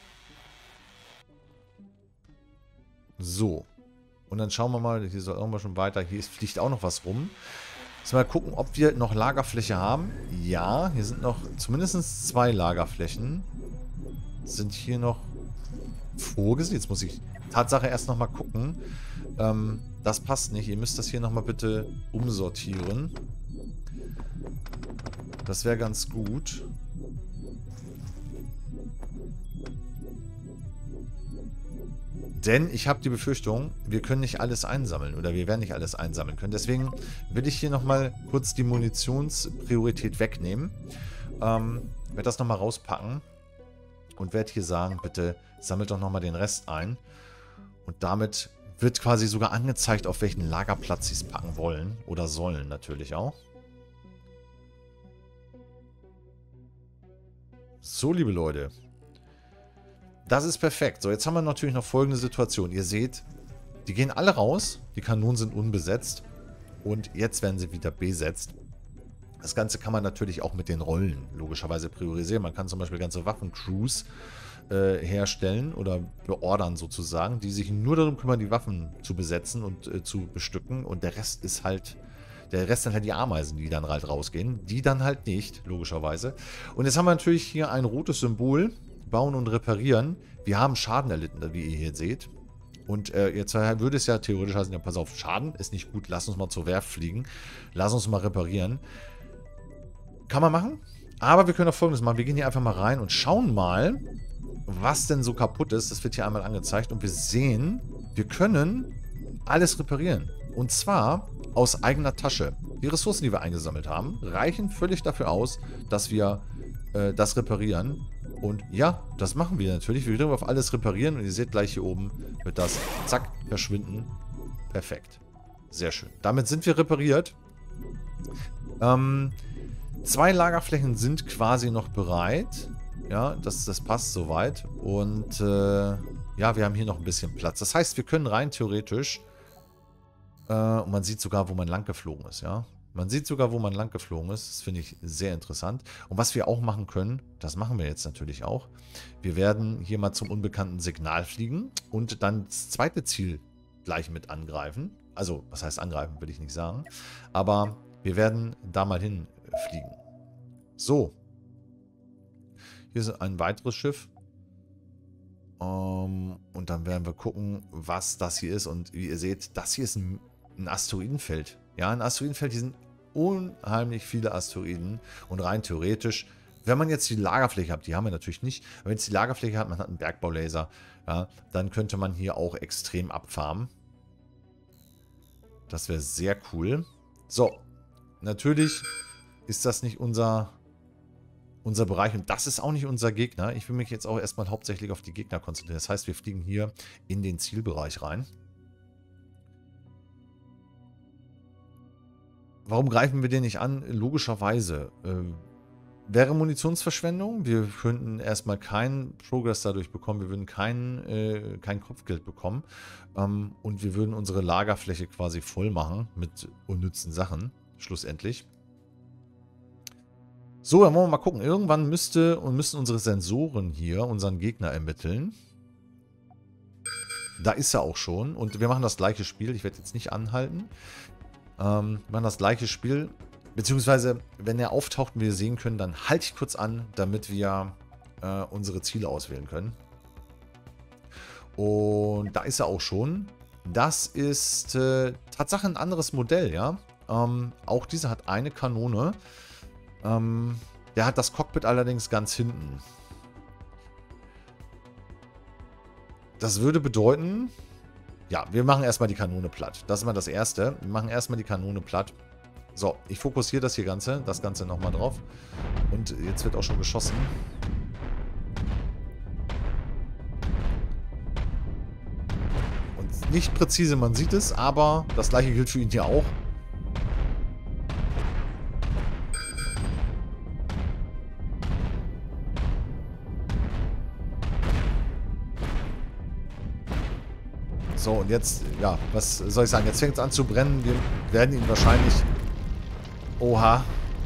So, und dann schauen wir mal, hier soll irgendwann schon weiter, hier fliegt auch noch was rum. Jetzt mal gucken, ob wir noch Lagerfläche haben. Ja, hier sind noch zumindest zwei Lagerflächen. Sind hier noch vorgesehen. Jetzt muss ich Tatsache erst nochmal gucken. Ähm, das passt nicht. Ihr müsst das hier nochmal bitte umsortieren. Das wäre ganz gut. Denn ich habe die Befürchtung, wir können nicht alles einsammeln oder wir werden nicht alles einsammeln können. Deswegen will ich hier nochmal kurz die Munitionspriorität wegnehmen. Ähm, werde das nochmal rauspacken und werde hier sagen, bitte sammelt doch nochmal den Rest ein. Und damit wird quasi sogar angezeigt, auf welchen Lagerplatz sie es packen wollen oder sollen natürlich auch. So, liebe Leute. Das ist perfekt. So, jetzt haben wir natürlich noch folgende Situation. Ihr seht, die gehen alle raus. Die Kanonen sind unbesetzt. Und jetzt werden sie wieder besetzt. Das Ganze kann man natürlich auch mit den Rollen logischerweise priorisieren. Man kann zum Beispiel ganze Waffencrews äh, herstellen oder beordern sozusagen, die sich nur darum kümmern, die Waffen zu besetzen und äh, zu bestücken. Und der Rest ist halt, der Rest sind halt die Ameisen, die dann halt rausgehen. Die dann halt nicht, logischerweise. Und jetzt haben wir natürlich hier ein rotes Symbol. Bauen und reparieren. Wir haben Schaden erlitten, wie ihr hier seht. Und äh, jetzt würde es ja theoretisch heißen, ja, pass auf, Schaden ist nicht gut, lass uns mal zur Werft fliegen. Lass uns mal reparieren. Kann man machen. Aber wir können auch Folgendes machen. Wir gehen hier einfach mal rein und schauen mal, was denn so kaputt ist. Das wird hier einmal angezeigt. Und wir sehen, wir können alles reparieren. Und zwar aus eigener Tasche. Die Ressourcen, die wir eingesammelt haben, reichen völlig dafür aus, dass wir äh, das reparieren. Und ja, das machen wir natürlich. Wir drücken auf alles reparieren und ihr seht gleich hier oben wird das, zack, verschwinden. Perfekt. Sehr schön. Damit sind wir repariert. Ähm, zwei Lagerflächen sind quasi noch bereit. Ja, das, das passt soweit. Und äh, ja, wir haben hier noch ein bisschen Platz. Das heißt, wir können rein theoretisch äh, und man sieht sogar, wo man lang geflogen ist, ja. Man sieht sogar, wo man lang geflogen ist. Das finde ich sehr interessant. Und was wir auch machen können, das machen wir jetzt natürlich auch. Wir werden hier mal zum unbekannten Signal fliegen und dann das zweite Ziel gleich mit angreifen. Also, was heißt angreifen, will ich nicht sagen. Aber wir werden da mal hinfliegen. So. Hier ist ein weiteres Schiff. Um, und dann werden wir gucken, was das hier ist. Und wie ihr seht, das hier ist ein, ein Asteroidenfeld. Ja, ein Asteroidenfeld, hier sind unheimlich viele Asteroiden. Und rein theoretisch, wenn man jetzt die Lagerfläche hat, die haben wir natürlich nicht, aber wenn jetzt die Lagerfläche hat, man hat einen Bergbaulaser, ja, dann könnte man hier auch extrem abfarmen. Das wäre sehr cool. So, natürlich ist das nicht unser, unser Bereich und das ist auch nicht unser Gegner. Ich will mich jetzt auch erstmal hauptsächlich auf die Gegner konzentrieren. Das heißt, wir fliegen hier in den Zielbereich rein. Warum greifen wir den nicht an? Logischerweise äh, wäre Munitionsverschwendung. Wir könnten erstmal keinen Progress dadurch bekommen. Wir würden kein, äh, kein Kopfgeld bekommen. Ähm, und wir würden unsere Lagerfläche quasi voll machen mit unnützen Sachen. Schlussendlich. So, dann wollen wir mal gucken. Irgendwann müsste und müssen unsere Sensoren hier unseren Gegner ermitteln. Da ist er auch schon. Und wir machen das gleiche Spiel. Ich werde jetzt nicht anhalten. Ähm, wir machen das gleiche Spiel. Beziehungsweise, wenn er auftaucht und wir sehen können, dann halte ich kurz an, damit wir äh, unsere Ziele auswählen können. Und da ist er auch schon. Das ist äh, Tatsache ein anderes Modell, ja. Ähm, auch dieser hat eine Kanone. Ähm, der hat das Cockpit allerdings ganz hinten. Das würde bedeuten... Ja, wir machen erstmal die Kanone platt. Das ist mal das Erste. Wir machen erstmal die Kanone platt. So, ich fokussiere das hier Ganze, das Ganze nochmal drauf. Und jetzt wird auch schon geschossen. Und nicht präzise, man sieht es, aber das gleiche gilt für ihn hier auch. So, und jetzt, ja, was soll ich sagen? Jetzt fängt es an zu brennen. Wir werden ihn wahrscheinlich... Oha.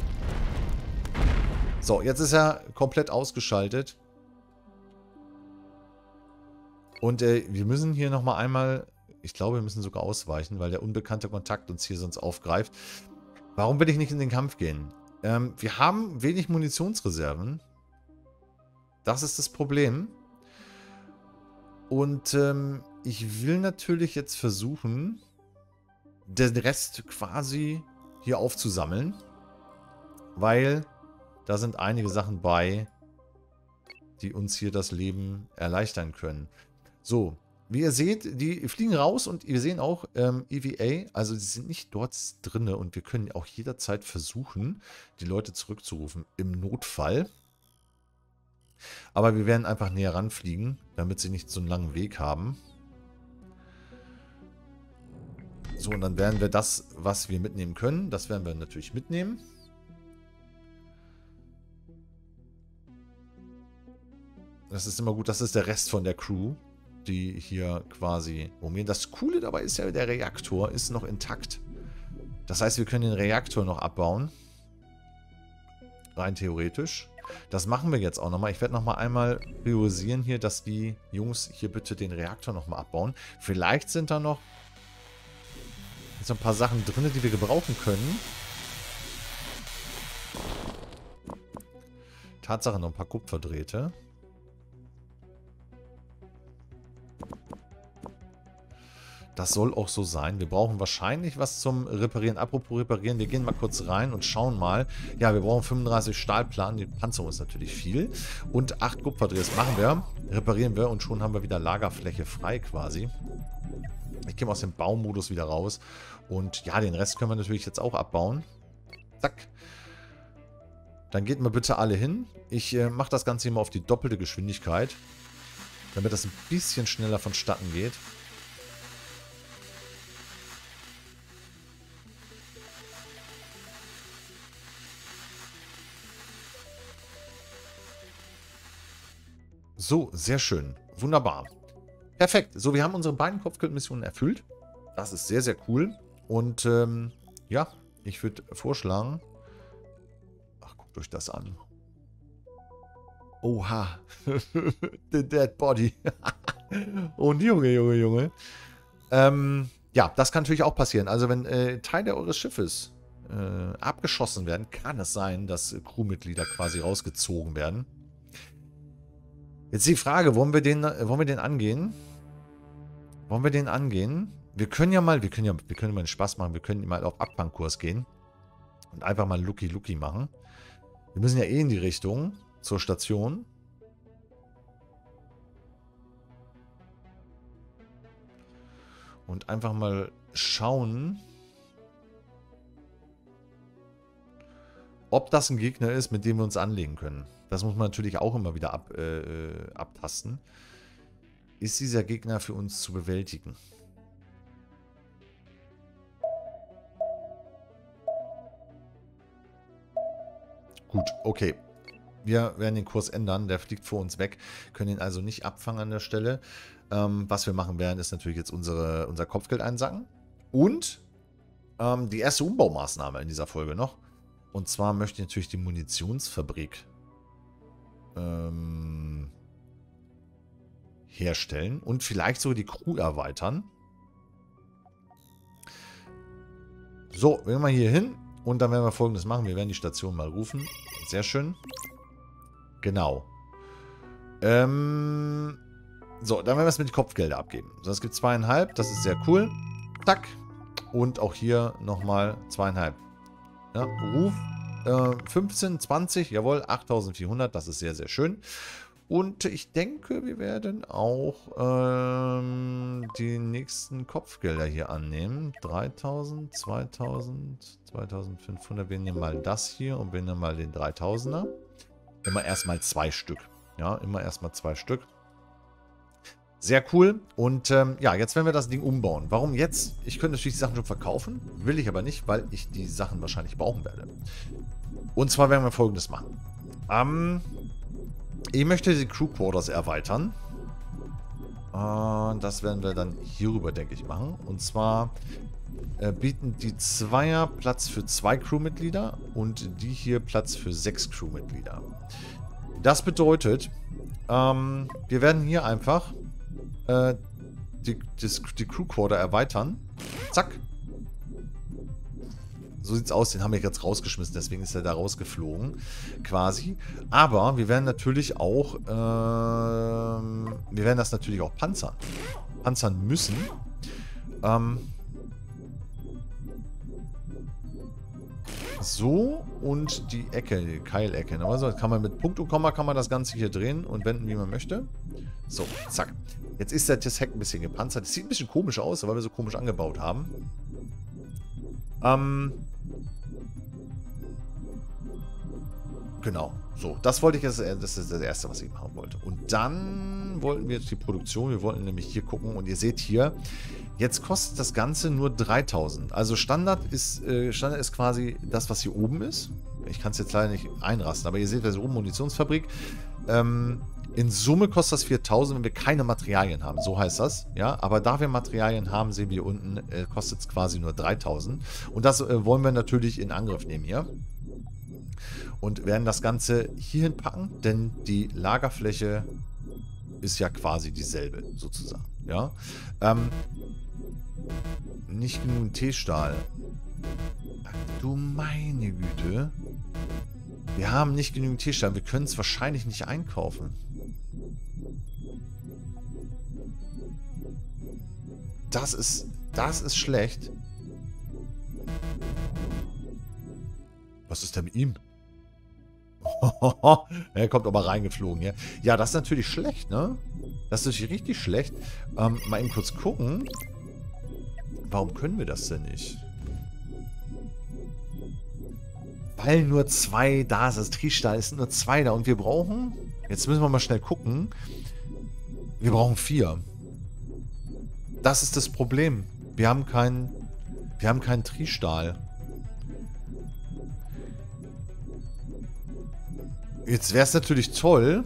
So, jetzt ist er komplett ausgeschaltet. Und äh, wir müssen hier nochmal einmal... Ich glaube, wir müssen sogar ausweichen, weil der unbekannte Kontakt uns hier sonst aufgreift. Warum will ich nicht in den Kampf gehen? Ähm, wir haben wenig Munitionsreserven. Das ist das Problem. Und ähm, ich will natürlich jetzt versuchen, den Rest quasi hier aufzusammeln. Weil da sind einige Sachen bei, die uns hier das Leben erleichtern können. So, wie ihr seht, die fliegen raus und wir sehen auch ähm, E V A, also sie sind nicht dort drinne und wir können auch jederzeit versuchen, die Leute zurückzurufen im Notfall. Aber wir werden einfach näher ranfliegen, damit sie nicht so einen langen Weg haben. So, und dann werden wir das, was wir mitnehmen können, das werden wir natürlich mitnehmen. Das ist immer gut. Das ist der Rest von der Crew, die hier quasi umgehen. Das Coole dabei ist ja, der Reaktor ist noch intakt. Das heißt, wir können den Reaktor noch abbauen. Rein theoretisch. Das machen wir jetzt auch nochmal. Ich werde nochmal einmal priorisieren hier, dass die Jungs hier bitte den Reaktor nochmal abbauen. Vielleicht sind da noch so ein paar Sachen drin, die wir gebrauchen können. Tatsache noch ein paar Kupferdrähte. Das soll auch so sein. Wir brauchen wahrscheinlich was zum Reparieren. Apropos Reparieren, wir gehen mal kurz rein und schauen mal. Ja, wir brauchen fünfunddreißig Stahlplatten. Die Panzerung ist natürlich viel. Und acht Kupferdrähte. Das machen wir. Reparieren wir und schon haben wir wieder Lagerfläche frei quasi. Ich gehe mal aus dem Baumodus wieder raus. Und ja, den Rest können wir natürlich jetzt auch abbauen. Zack. Dann geht mal bitte alle hin. Ich äh, mache das Ganze immer auf die doppelte Geschwindigkeit. Damit das ein bisschen schneller vonstatten geht. So, sehr schön. Wunderbar. Perfekt. So, wir haben unsere beiden Kopfgeldmissionen erfüllt. Das ist sehr, sehr cool. Und ähm, ja, ich würde vorschlagen... Ach, guckt euch das an. Oha. The Dead Body. Und Junge, Junge, Junge. Ähm, ja, das kann natürlich auch passieren. Also wenn äh, Teile eures Schiffes äh, abgeschossen werden, kann es sein, dass äh, Crewmitglieder quasi rausgezogen werden. Jetzt die Frage, wollen wir den, wollen wir den angehen? Wollen wir den angehen? Wir können ja mal, wir können ja, wir können mal einen Spaß machen, wir können mal auf Abbankkurs gehen und einfach mal Lucky Lucky machen. Wir müssen ja eh in die Richtung zur Station. Und einfach mal schauen, ob das ein Gegner ist, mit dem wir uns anlegen können. Das muss man natürlich auch immer wieder ab, äh, abtasten. Ist dieser Gegner für uns zu bewältigen? Gut, okay. Wir werden den Kurs ändern. Der fliegt vor uns weg. Können ihn also nicht abfangen an der Stelle. Ähm, was wir machen werden, ist natürlich jetzt unsere, unser Kopfgeld einsacken. Und ähm, die erste Umbaumaßnahme in dieser Folge noch. Und zwar möchte ich natürlich die Munitionsfabrik ähm, herstellen und vielleicht sogar die Crew erweitern. So, wir gehen mal hier hin und dann werden wir Folgendes machen. Wir werden die Station mal rufen. Sehr schön. Genau. Ähm, so, dann werden wir es mit den Kopfgelder abgeben. So, es gibt zweieinhalb, das ist sehr cool. Zack. Und auch hier nochmal zweieinhalb. Ja, Ruf. fünfzehn, zwanzig, jawohl, achttausendvierhundert, das ist sehr, sehr schön. Und ich denke, wir werden auch ähm, die nächsten Kopfgelder hier annehmen. dreitausend, zweitausend, zweitausendfünfhundert. Wir nehmen mal das hier und wir nehmen mal den dreitausender. Immer erstmal zwei Stück. Ja, immer erstmal zwei Stück. Sehr cool. Und ähm, ja, jetzt werden wir das Ding umbauen. Warum jetzt? Ich könnte natürlich die Sachen schon verkaufen. Will ich aber nicht, weil ich die Sachen wahrscheinlich brauchen werde. Und zwar werden wir Folgendes machen. Ähm, ich möchte die Crew Quarters erweitern. Und das werden wir dann hierüber, denke ich, machen. Und zwar äh, bieten die Zweier Platz für zwei Crewmitglieder und die hier Platz für sechs Crewmitglieder. Das bedeutet, ähm, wir werden hier einfach äh, die, das, die Crew Quarter erweitern. Zack. So sieht's aus, den haben wir jetzt rausgeschmissen, deswegen ist er da rausgeflogen, quasi. Aber wir werden natürlich auch, ähm, wir werden das natürlich auch panzern. Panzern müssen. Ähm, so, und die Ecke, die Keilecke. Also kann man mit Punkt und Komma kann man das Ganze hier drehen und wenden, wie man möchte. So, zack. Jetzt ist das Heck ein bisschen gepanzert. Das sieht ein bisschen komisch aus, weil wir so komisch angebaut haben. Ähm, genau, so, das wollte ich jetzt, das ist das Erste, was ich machen wollte. Und dann wollten wir jetzt die Produktion, wir wollten nämlich hier gucken und ihr seht hier, jetzt kostet das Ganze nur dreitausend. Also Standard ist, äh, Standard ist quasi das, was hier oben ist. Ich kann es jetzt leider nicht einrasten, aber ihr seht, das ist oben Munitionsfabrik. Ähm, In Summe kostet das viertausend, wenn wir keine Materialien haben. So heißt das. Ja, aber da wir Materialien haben, sehen wir unten, äh, kostet es quasi nur dreitausend. Und das äh, wollen wir natürlich in Angriff nehmen hier. Und werden das Ganze hierhin packen, denn die Lagerfläche ist ja quasi dieselbe, sozusagen. Ja. Ähm, nicht genug Teestahl. Ach, du meine Güte. Wir haben nicht genügend Teestahl. Wir können es wahrscheinlich nicht einkaufen. Das ist, das ist schlecht. Was ist denn mit ihm? Er kommt aber reingeflogen, ja. Ja, das ist natürlich schlecht, ne? Das ist natürlich richtig schlecht. Ähm, mal eben kurz gucken. Warum können wir das denn nicht? Weil nur zwei da ist. Das Triestahl ist nur zwei da. Und wir brauchen... Jetzt müssen wir mal schnell gucken. Wir brauchen vier. Das ist das Problem. Wir haben keinen... Wir haben keinen Triestahl. Jetzt wäre es natürlich toll.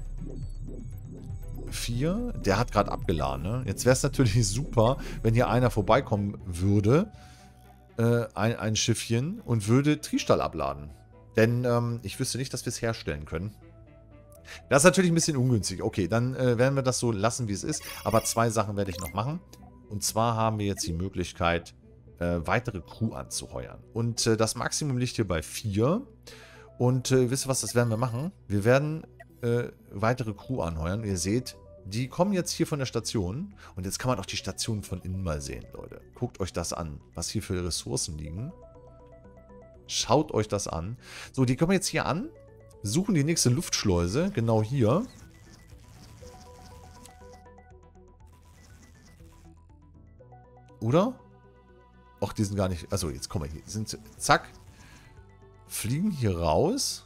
Vier. Der hat gerade abgeladen, ne? Jetzt wäre es natürlich super, wenn hier einer vorbeikommen würde. Äh, ein, ein Schiffchen. Und würde Triestahl abladen. Denn ähm, ich wüsste nicht, dass wir es herstellen können. Das ist natürlich ein bisschen ungünstig. Okay, dann äh, werden wir das so lassen, wie es ist. Aber zwei Sachen werde ich noch machen. Und zwar haben wir jetzt die Möglichkeit, äh, weitere Crew anzuheuern. Und äh, das Maximum liegt hier bei vier. Und äh, wisst ihr was, das werden wir machen? Wir werden äh, weitere Crew anheuern. Ihr seht, die kommen jetzt hier von der Station. Und jetzt kann man auch die Station von innen mal sehen, Leute. Guckt euch das an, was hier für Ressourcen liegen. Schaut euch das an. So, die kommen jetzt hier an. Suchen die nächste Luftschleuse, genau hier. Oder? Ach, die sind gar nicht... Also, jetzt kommen wir hier. Sind, zack. Fliegen hier raus.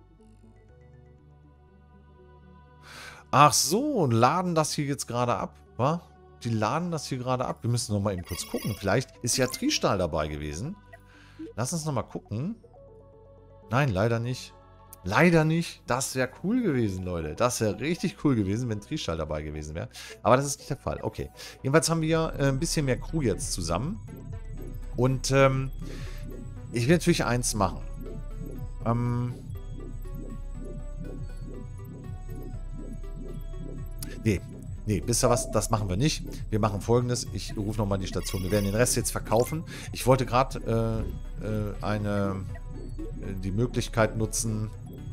Ach so, und laden das hier jetzt gerade ab, wa? Die laden das hier gerade ab. Wir müssen noch mal eben kurz gucken. Vielleicht ist ja Triestahl dabei gewesen. Lass uns noch mal gucken. Nein, leider nicht. Leider nicht. Das wäre cool gewesen, Leute. Das wäre richtig cool gewesen, wenn Triestahl dabei gewesen wäre. Aber das ist nicht der Fall. Okay. Jedenfalls haben wir äh, ein bisschen mehr Crew jetzt zusammen. Und ähm, ich will natürlich eins machen. Ähm... Nee, nee, wisst ihr was? Das machen wir nicht. Wir machen Folgendes. Ich rufe nochmal die Station. Wir werden den Rest jetzt verkaufen. Ich wollte gerade äh, äh, eine... Äh, die Möglichkeit nutzen...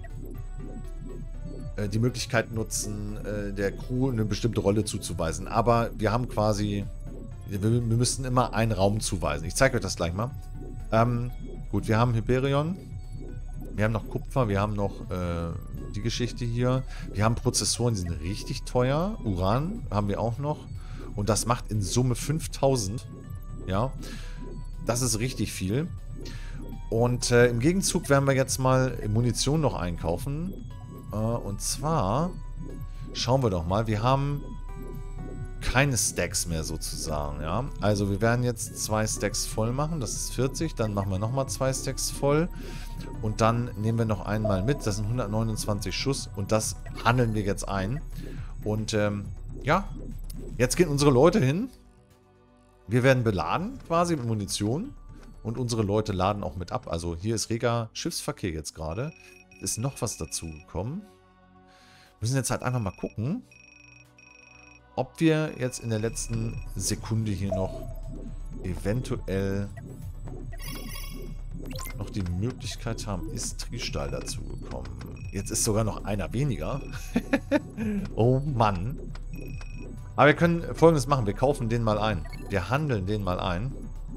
Äh, die Möglichkeit nutzen, äh, der Crew eine bestimmte Rolle zuzuweisen. Aber wir haben quasi... Wir, wir müssen immer einen Raum zuweisen. Ich zeige euch das gleich mal. Ähm, gut, wir haben Hyperion. Wir haben noch Kupfer. Wir haben noch... Äh, die Geschichte hier. Wir haben Prozessoren, die sind richtig teuer. Uran haben wir auch noch. Und das macht in Summe fünftausend. Ja. Das ist richtig viel. Und äh, im Gegenzug werden wir jetzt mal Munition noch einkaufen. Äh, und zwar schauen wir doch mal. Wir haben keine Stacks mehr sozusagen. Ja. Also wir werden jetzt zwei Stacks voll machen. Das ist vierzig. Dann machen wir nochmal zwei Stacks voll. Und dann nehmen wir noch einmal mit. Das sind hundertneunundzwanzig Schuss. Und das handeln wir jetzt ein. Und ähm, ja, jetzt gehen unsere Leute hin. Wir werden beladen quasi mit Munition. Und unsere Leute laden auch mit ab. Also hier ist reger Schiffsverkehr jetzt gerade. Ist noch was dazu gekommen. Wir müssen jetzt halt einfach mal gucken, ob wir jetzt in der letzten Sekunde hier noch eventuell... noch die Möglichkeit haben, ist Triestahl dazu gekommen. Jetzt ist sogar noch einer weniger. Oh Mann. Aber wir können Folgendes machen. Wir kaufen den mal ein. Wir handeln den mal ein.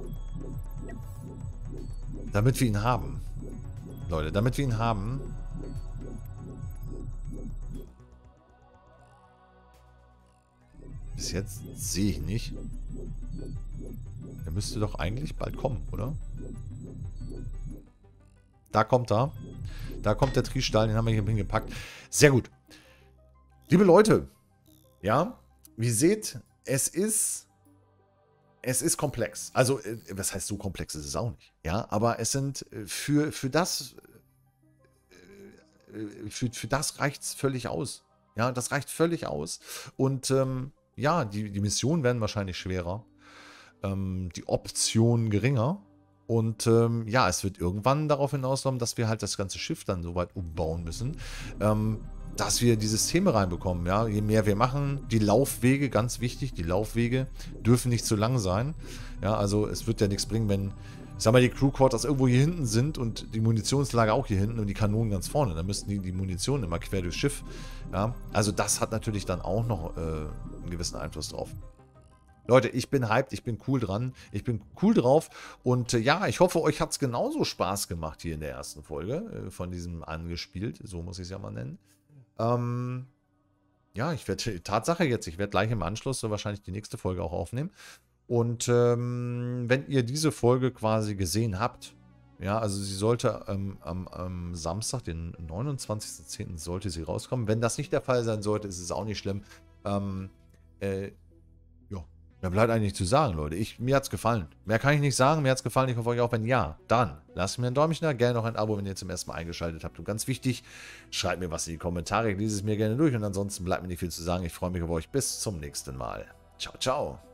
Damit wir ihn haben. Leute, damit wir ihn haben. Bis jetzt sehe ich nicht. Der müsste doch eigentlich bald kommen, oder? Da kommt er. Da kommt der Triestahl, den haben wir hier hingepackt. Sehr gut. Liebe Leute, ja, wie ihr seht, es ist, es ist komplex. Also, was heißt so komplex ist es auch nicht. Ja, aber es sind für, für das, für, für das reicht es völlig aus. Ja, das reicht völlig aus. Und ähm, ja, die, die Missionen werden wahrscheinlich schwerer. Ähm, die Optionen geringer. Und ähm, ja, es wird irgendwann darauf hinauslaufen, dass wir halt das ganze Schiff dann so weit umbauen müssen, ähm, dass wir die Systeme reinbekommen. Ja, je mehr wir machen, die Laufwege, ganz wichtig, die Laufwege dürfen nicht zu lang sein. Ja, also es wird ja nichts bringen, wenn, ich sag mal, die Crew Quarters irgendwo hier hinten sind und die Munitionslager auch hier hinten und die Kanonen ganz vorne. Dann müssten die, die Munition immer quer durchs Schiff. Ja, also das hat natürlich dann auch noch äh, einen gewissen Einfluss drauf. Leute, ich bin hyped, ich bin cool dran, ich bin cool drauf und äh, ja, ich hoffe, euch hat es genauso Spaß gemacht hier in der ersten Folge äh, von diesem angespielt, so muss ich es ja mal nennen. Ähm, ja, ich werde, Tatsache jetzt, ich werde gleich im Anschluss so wahrscheinlich die nächste Folge auch aufnehmen und ähm, wenn ihr diese Folge quasi gesehen habt, ja, also sie sollte ähm, am, am Samstag, den neunundzwanzigsten zehnten sollte sie rauskommen. Wenn das nicht der Fall sein sollte, ist es auch nicht schlimm. Ähm, äh, ja, mehr bleibt eigentlich zu sagen, Leute. Ich, mir hat's gefallen. Mehr kann ich nicht sagen. Mir hat's gefallen. Ich hoffe euch auch, wenn ja, dann lasst mir ein Däumchen da. Gerne noch ein Abo, wenn ihr zum ersten Mal eingeschaltet habt. Und ganz wichtig, schreibt mir was in die Kommentare. Ich lese es mir gerne durch. Und ansonsten bleibt mir nicht viel zu sagen. Ich freue mich auf euch. Bis zum nächsten Mal. Ciao, ciao.